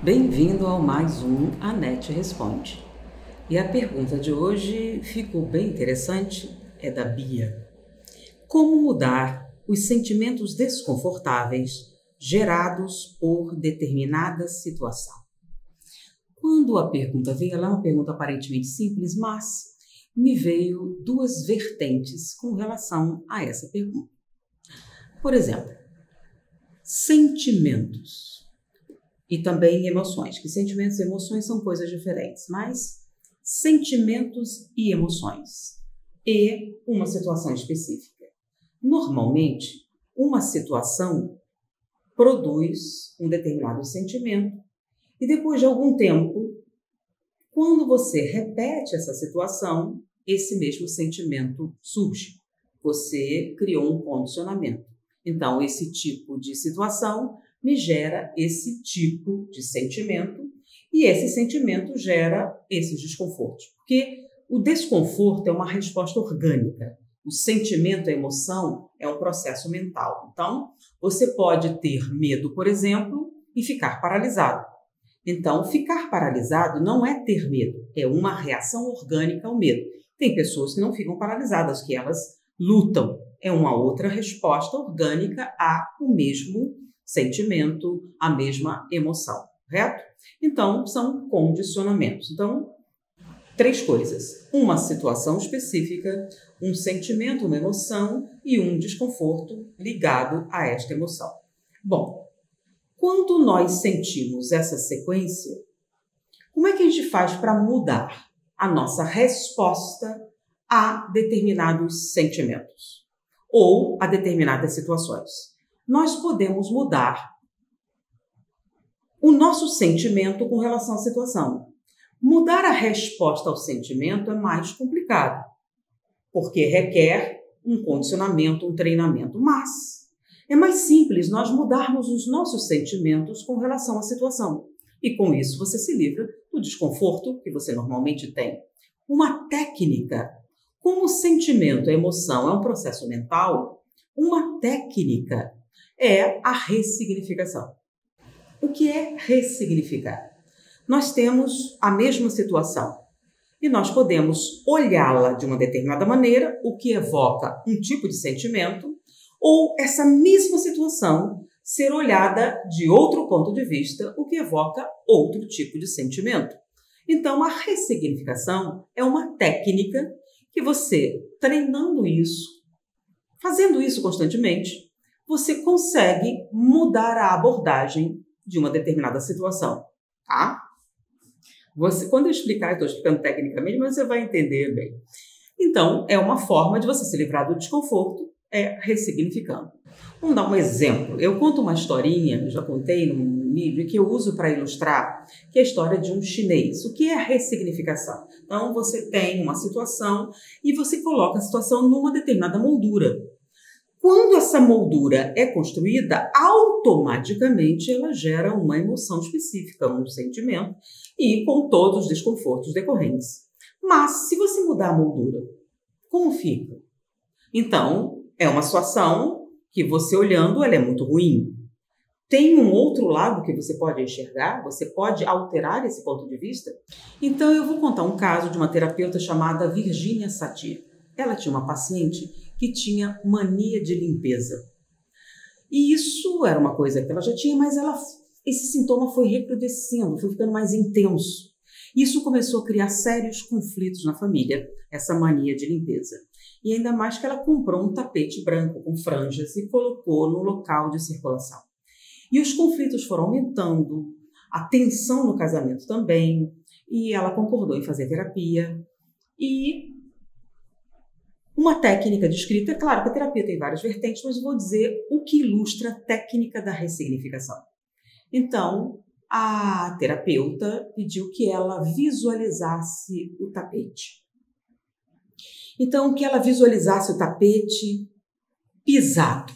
Bem-vindo ao mais um Anete Responde. E a pergunta de hoje ficou bem interessante, é da Bia. Como mudar os sentimentos desconfortáveis gerados por determinada situação? Quando a pergunta veio, ela é uma pergunta aparentemente simples, mas me veio duas vertentes com relação a essa pergunta. Por exemplo, sentimentos. E também emoções, que sentimentos e emoções são coisas diferentes, mas sentimentos e emoções e uma situação específica. Normalmente, uma situação produz um determinado sentimento e depois de algum tempo, quando você repete essa situação, esse mesmo sentimento surge. Você criou um condicionamento. Então, esse tipo de situação me gera esse tipo de sentimento e esse sentimento gera esses desconfortos. Porque o desconforto é uma resposta orgânica. O sentimento, a emoção, é um processo mental. Então, você pode ter medo, por exemplo, e ficar paralisado. Então, ficar paralisado não é ter medo, é uma reação orgânica ao medo. Tem pessoas que não ficam paralisadas, que elas lutam. É uma outra resposta orgânica ao mesmo sentimento, a mesma emoção, correto? Então, são condicionamentos. Então, três coisas: uma situação específica, um sentimento, uma emoção e um desconforto ligado a esta emoção. Bom, quando nós sentimos essa sequência, como é que a gente faz para mudar a nossa resposta a determinados sentimentos ou a determinadas situações? Nós podemos mudar o nosso sentimento com relação à situação. Mudar a resposta ao sentimento é mais complicado, porque requer um condicionamento, um treinamento, mas é mais simples nós mudarmos os nossos sentimentos com relação à situação. E com isso você se livra do desconforto que você normalmente tem. Uma técnica, como o sentimento, a emoção é um processo mental, uma técnica é a ressignificação. O que é ressignificar? Nós temos a mesma situação e nós podemos olhá-la de uma determinada maneira, o que evoca um tipo de sentimento, ou essa mesma situação ser olhada de outro ponto de vista, o que evoca outro tipo de sentimento. Então, a ressignificação é uma técnica que você, treinando isso, fazendo isso constantemente, você consegue mudar a abordagem de uma determinada situação, tá? Quando eu explicar, eu estou explicando tecnicamente, mas você vai entender bem. Então, é uma forma de você se livrar do desconforto, ressignificando. Vamos dar um exemplo. Eu conto uma historinha, já contei num vídeo, que eu uso para ilustrar, que é a história de um chinês. O que é a ressignificação? Então, você tem uma situação e você coloca a situação numa determinada moldura. Quando essa moldura é construída, automaticamente ela gera uma emoção específica, um sentimento, e com todos os desconfortos decorrentes. Mas, se você mudar a moldura, como fica? Então, é uma situação que você olhando, ela é muito ruim. Tem um outro lado que você pode enxergar, você pode alterar esse ponto de vista? Então, eu vou contar um caso de uma terapeuta chamada Virginia Satir. Ela tinha uma paciente que tinha mania de limpeza. E isso era uma coisa que ela já tinha, mas esse sintoma foi recrudescendo, foi ficando mais intenso. Isso começou a criar sérios conflitos na família, essa mania de limpeza. E ainda mais que ela comprou um tapete branco com franjas e colocou no local de circulação. E os conflitos foram aumentando, a tensão no casamento também, e ela concordou em fazer terapia. E uma técnica descrita, é claro que a terapia tem várias vertentes, mas vou dizer o que ilustra a técnica da ressignificação. Então, a terapeuta pediu que ela visualizasse o tapete. Então, que ela visualizasse o tapete pisado,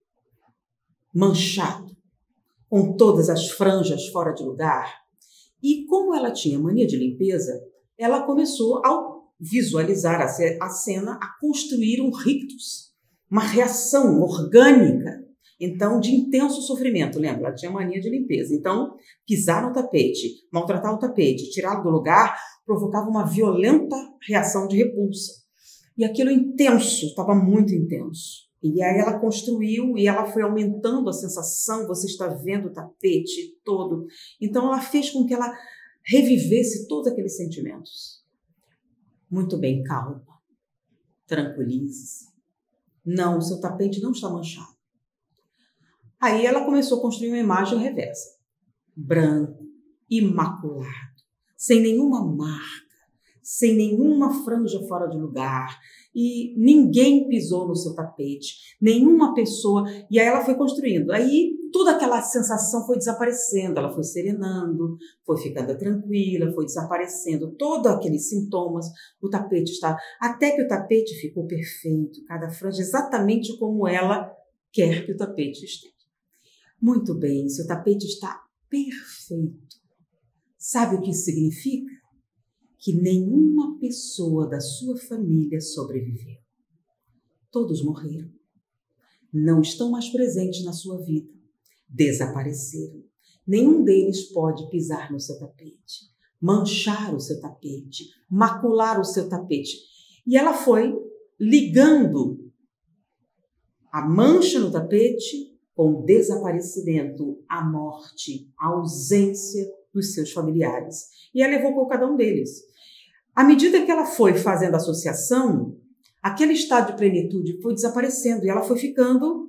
manchado, com todas as franjas fora de lugar. E como ela tinha mania de limpeza, ela começou a visualizar a cena, a construir um rictus, uma reação orgânica Então, de intenso sofrimento, lembra? Ela tinha mania de limpeza. Então, pisar no tapete, maltratar o tapete, tirá-lo do lugar, provocava uma violenta reação de repulsa. E aquilo intenso, estava muito intenso. E aí ela construiu e ela foi aumentando a sensação, você está vendo o tapete todo. Então, ela fez com que ela revivesse todos aqueles sentimentos. Muito bem, calma. Tranquilize-se. Não, o seu tapete não está manchado. Aí ela começou a construir uma imagem reversa. Branco, imaculado, sem nenhuma marca, sem nenhuma franja fora de lugar. E ninguém pisou no seu tapete, nenhuma pessoa. E aí ela foi construindo. Aí toda aquela sensação foi desaparecendo, ela foi serenando, foi ficando tranquila, foi desaparecendo todos aqueles sintomas. O tapete está... Até que o tapete ficou perfeito, cada franja exatamente como ela quer que o tapete esteja. Muito bem, seu tapete está perfeito. Sabe o que isso significa? Que nenhuma pessoa da sua família sobreviveu. Todos morreram. Não estão mais presentes na sua vida. Desapareceram. Nenhum deles pode pisar no seu tapete, manchar o seu tapete, macular o seu tapete. E ela foi ligando a mancha no tapete com o desaparecimento, a morte, a ausência dos seus familiares. E ela evocou cada um deles. À medida que ela foi fazendo a associação, aquele estado de plenitude foi desaparecendo e ela foi ficando.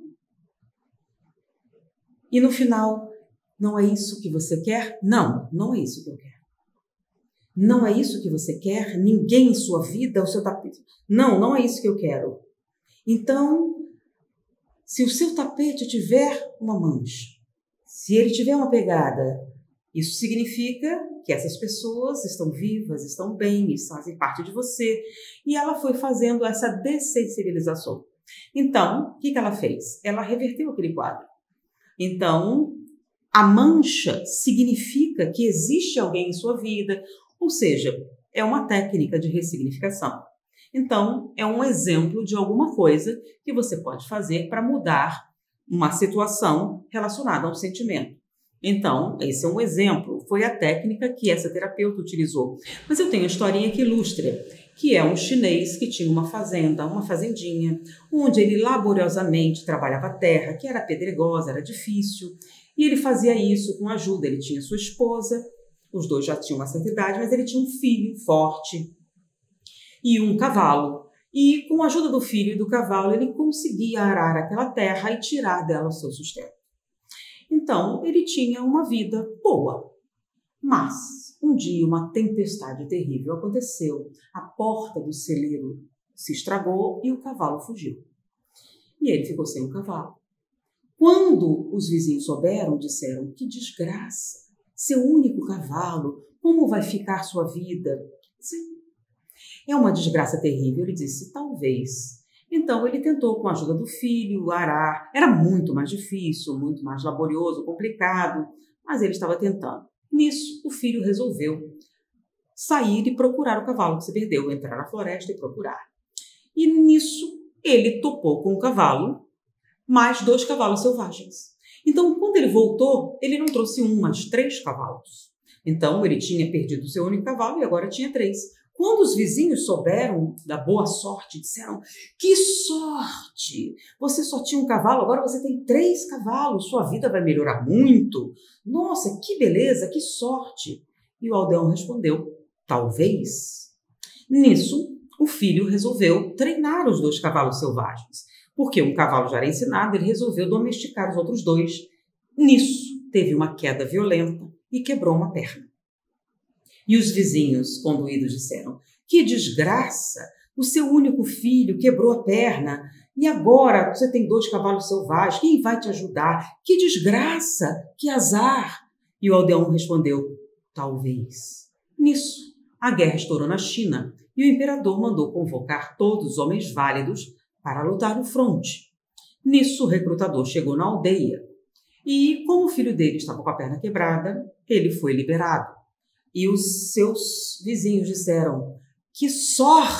E no final, não é isso que você quer? Não, não é isso que eu quero. Não é isso que você quer? Ninguém em sua vida, o seu tapete. Não, não é isso que eu quero. Então, se o seu tapete tiver uma mancha, se ele tiver uma pegada, isso significa que essas pessoas estão vivas, estão bem, e fazem parte de você. E ela foi fazendo essa dessensibilização. Então, o que ela fez? Ela reverteu aquele quadro. Então, a mancha significa que existe alguém em sua vida, ou seja, é uma técnica de ressignificação. Então, é um exemplo de alguma coisa que você pode fazer para mudar uma situação relacionada a um sentimento. Então, esse é um exemplo, foi a técnica que essa terapeuta utilizou. Mas eu tenho uma historinha que ilustra, que é um chinês que tinha uma fazenda, uma fazendinha, onde ele laboriosamente trabalhava a terra, que era pedregosa, era difícil, e ele fazia isso com ajuda. Ele tinha sua esposa, os dois já tinham uma certa idade, mas ele tinha um filho forte e um cavalo. E com a ajuda do filho e do cavalo, ele conseguia arar aquela terra e tirar dela o seu sustento. Então, ele tinha uma vida boa. Mas, um dia, uma tempestade terrível aconteceu. A porta do celeiro se estragou e o cavalo fugiu. E ele ficou sem o cavalo. Quando os vizinhos souberam, disseram: que desgraça! Seu único cavalo, como vai ficar sua vida? Sim. É uma desgraça terrível. Ele disse: talvez. Então, ele tentou, com a ajuda do filho, arar. Era muito mais difícil, muito mais laborioso, complicado, mas ele estava tentando. Nisso, o filho resolveu sair e procurar o cavalo que se perdeu, entrar na floresta e procurar. E nisso, ele topou com o cavalo, mais 2 cavalos selvagens. Então, quando ele voltou, ele não trouxe um, mas 3 cavalos. Então, ele tinha perdido o seu único cavalo e agora tinha 3. Quando os vizinhos souberam da boa sorte, disseram: que sorte! Você só tinha um cavalo, agora você tem 3 cavalos, sua vida vai melhorar muito. Nossa, que beleza, que sorte! E o aldeão respondeu: talvez. Nisso, o filho resolveu treinar os 2 cavalos selvagens. Porque um cavalo já era ensinado, ele resolveu domesticar os outros 2. Nisso, teve uma queda violenta e quebrou uma perna. E os vizinhos, condoídos, disseram: que desgraça! O seu único filho quebrou a perna e agora você tem 2 cavalos selvagens. Quem vai te ajudar? Que desgraça! Que azar! E o aldeão respondeu: talvez. Nisso, a guerra estourou na China e o imperador mandou convocar todos os homens válidos para lutar no fronte. Nisso, o recrutador chegou na aldeia e, como o filho dele estava com a perna quebrada, ele foi liberado. E os seus vizinhos disseram: que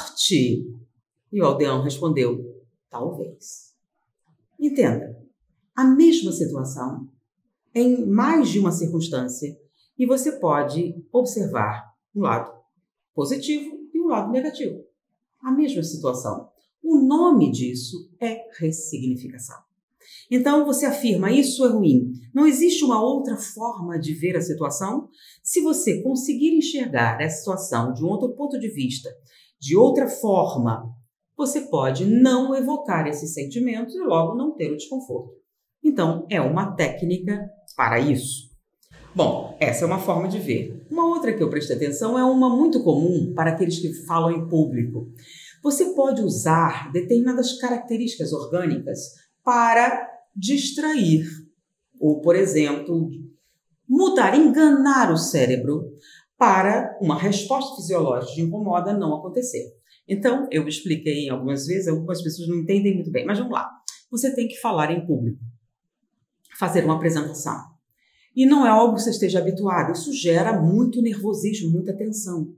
sorte! E o aldeão respondeu: talvez. Entenda, a mesma situação em mais de uma circunstância e você pode observar um lado positivo e um lado negativo. A mesma situação. O nome disso é ressignificação. Então você afirma, isso é ruim. Não existe uma outra forma de ver a situação? Se você conseguir enxergar essa situação de um outro ponto de vista, de outra forma, você pode não evocar esses sentimentos e logo não ter o desconforto. Então, é uma técnica para isso. Bom, essa é uma forma de ver. Uma outra que eu prestei atenção é uma muito comum para aqueles que falam em público. Você pode usar determinadas características orgânicas para distrair, ou, por exemplo, mudar, enganar o cérebro para uma resposta fisiológica de incomoda não acontecer. Então, eu expliquei algumas vezes, algumas pessoas não entendem muito bem, mas vamos lá. Você tem que falar em público, fazer uma apresentação. E não é algo que você esteja habituado, isso gera muito nervosismo, muita tensão.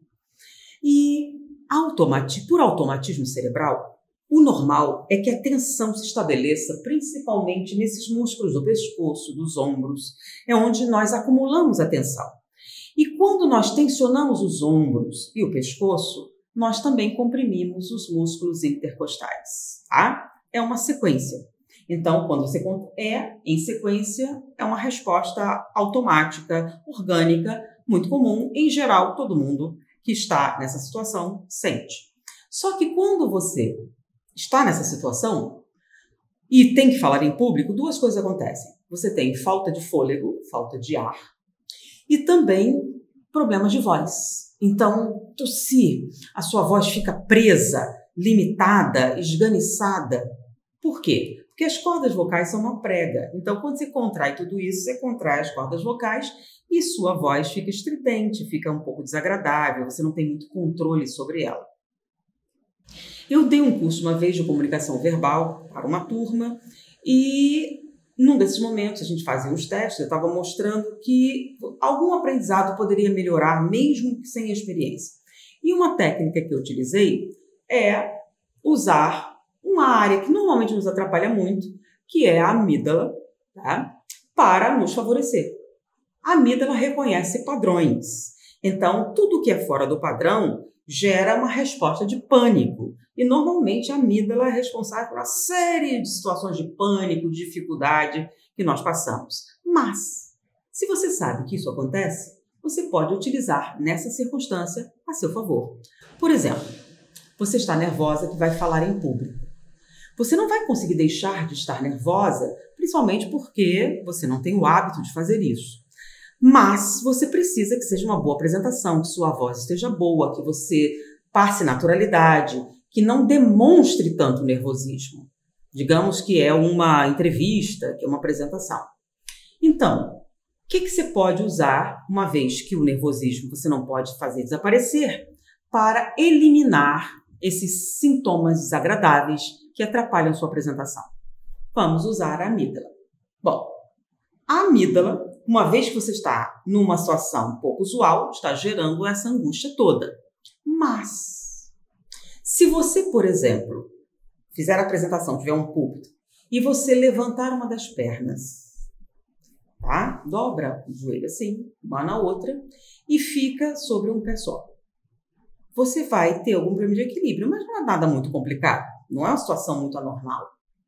E por automatismo cerebral, o normal é que a tensão se estabeleça principalmente nesses músculos do pescoço, dos ombros, é onde nós acumulamos a tensão. E quando nós tensionamos os ombros e o pescoço, nós também comprimimos os músculos intercostais, tá? É uma sequência. Então, quando você em sequência, é uma resposta automática, orgânica, muito comum. Em geral, todo mundo que está nessa situação sente. Só que quando você está nessa situação e tem que falar em público, duas coisas acontecem. Você tem falta de fôlego, falta de ar, e também problemas de voz. Então, tossir, a sua voz fica presa, limitada, esganiçada. Por quê? Porque as cordas vocais são uma prega. Então, quando você contrai tudo isso, você contrai as cordas vocais e sua voz fica estridente, fica um pouco desagradável, você não tem muito controle sobre ela. Eu dei um curso uma vez de comunicação verbal para uma turma e num desses momentos a gente fazia uns testes, eu estava mostrando que algum aprendizado poderia melhorar mesmo sem experiência. E uma técnica que eu utilizei é usar uma área que normalmente nos atrapalha muito, que é a amígdala, tá? Para nos favorecer. A amígdala reconhece padrões. Então, tudo que é fora do padrão gera uma resposta de pânico. E, normalmente, a amígdala é responsável por uma série de situações de pânico, de dificuldade que nós passamos. Mas, se você sabe que isso acontece, você pode utilizar nessa circunstância a seu favor. Por exemplo, você está nervosa que vai falar em público. Você não vai conseguir deixar de estar nervosa, principalmente porque você não tem o hábito de fazer isso. Mas você precisa que seja uma boa apresentação, que sua voz esteja boa, que você passe naturalidade, que não demonstre tanto nervosismo. Digamos que é uma entrevista, que é uma apresentação. Então, o que você pode usar, uma vez que o nervosismo você não pode fazer desaparecer, para eliminar esses sintomas desagradáveis que atrapalham sua apresentação? Vamos usar a amígdala. Bom, a amígdala, uma vez que você está numa situação um pouco usual, está gerando essa angústia toda. Mas, se você, por exemplo, fizer a apresentação, tiver um púlpito, e você levantar uma das pernas, tá? Dobra o joelho assim, uma na outra, e fica sobre um pé só. Você vai ter algum problema de equilíbrio, mas não é nada muito complicado. Não é uma situação muito anormal.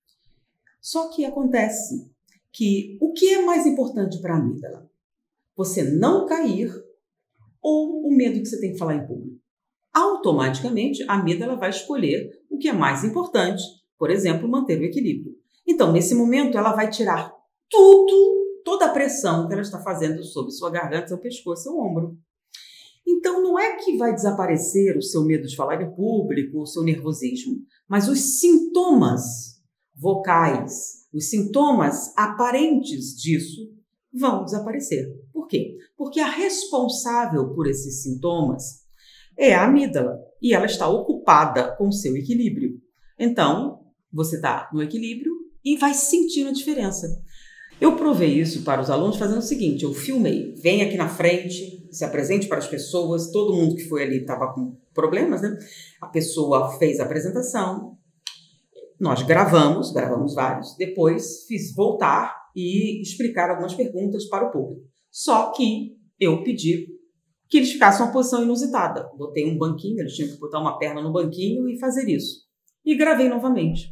Só que acontece que o que é mais importante para a amígdala? Você não cair ou o medo que você tem que falar em público? Automaticamente, a amígdala vai escolher o que é mais importante, por exemplo, manter o equilíbrio. Então, nesse momento, ela vai tirar toda a pressão que ela está fazendo sobre sua garganta, seu pescoço, seu ombro. Então, não é que vai desaparecer o seu medo de falar em público, o seu nervosismo, mas os sintomas vocais, os sintomas aparentes disso vão desaparecer. Por quê? Porque a responsável por esses sintomas é a amígdala e ela está ocupada com o seu equilíbrio. Então, você está no equilíbrio e vai sentindo a diferença. Eu provei isso para os alunos fazendo o seguinte, eu filmei, vem aqui na frente, se apresente para as pessoas, todo mundo que foi ali estava com problemas, né? A pessoa fez a apresentação, Nós gravamos vários, depois fiz voltar e explicar algumas perguntas para o público. Só que eu pedi que eles ficassem uma posição inusitada. Botei um banquinho, eles tinham que botar uma perna no banquinho e fazer isso. E gravei novamente.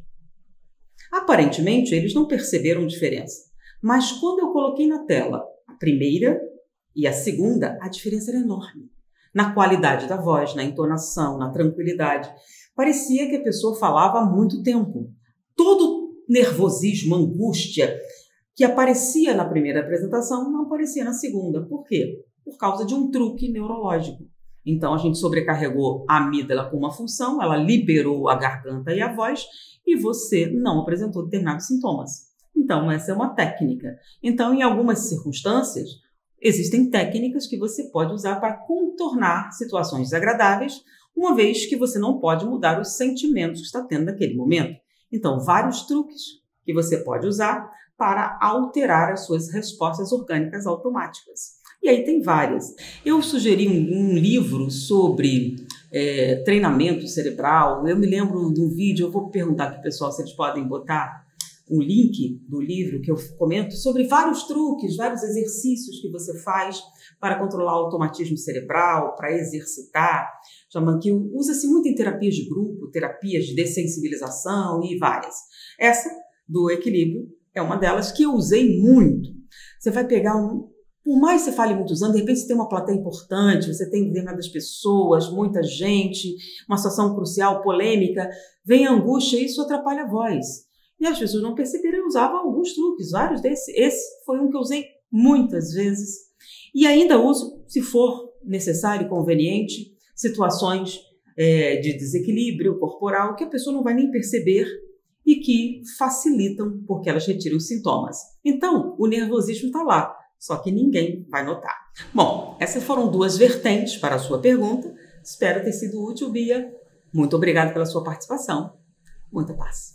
Aparentemente, eles não perceberam diferença. Mas quando eu coloquei na tela a primeira e a segunda, a diferença era enorme. Na qualidade da voz, na entonação, na tranquilidade. Parecia que a pessoa falava há muito tempo. Todo nervosismo, angústia que aparecia na primeira apresentação não aparecia na segunda. Por quê? Por causa de um truque neurológico. Então, a gente sobrecarregou a amígdala com uma função, ela liberou a garganta e a voz, e você não apresentou determinados sintomas. Então, essa é uma técnica. Então, em algumas circunstâncias, existem técnicas que você pode usar para contornar situações desagradáveis, uma vez que você não pode mudar os sentimentos que está tendo naquele momento. Então, vários truques que você pode usar para alterar as suas respostas orgânicas automáticas. E aí tem várias. Eu sugeri um livro sobre treinamento cerebral. Eu me lembro de um vídeo, eu vou perguntar para o pessoal se eles podem botar um link do livro que eu comento sobre vários truques, vários exercícios que você faz para controlar o automatismo cerebral, para exercitar. Que usa-se muito em terapias de grupo, terapias de dessensibilização e várias. Essa do equilíbrio é uma delas que eu usei muito. Você vai pegar por mais que você fale muitos anos, de repente você tem uma plateia importante, você tem determinadas pessoas, muita gente, uma situação crucial, polêmica, vem a angústia e isso atrapalha a voz. E as pessoas não perceberam, eu usava alguns truques, vários desses. Esse foi um que eu usei muitas vezes. E ainda uso, se for necessário e conveniente, situações de desequilíbrio corporal que a pessoa não vai nem perceber e que facilitam porque elas retiram os sintomas. Então, o nervosismo está lá, só que ninguém vai notar. Bom, essas foram duas vertentes para a sua pergunta. Espero ter sido útil, Bia. Muito obrigada pela sua participação. Muita paz.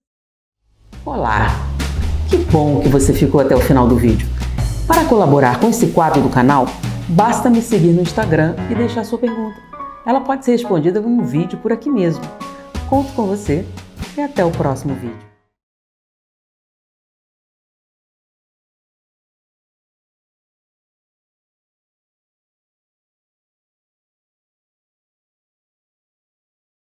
Olá! Que bom que você ficou até o final do vídeo. Para colaborar com esse quadro do canal, basta me seguir no Instagram e deixar sua pergunta. Ela pode ser respondida em um vídeo por aqui mesmo. Conto com você e até o próximo vídeo.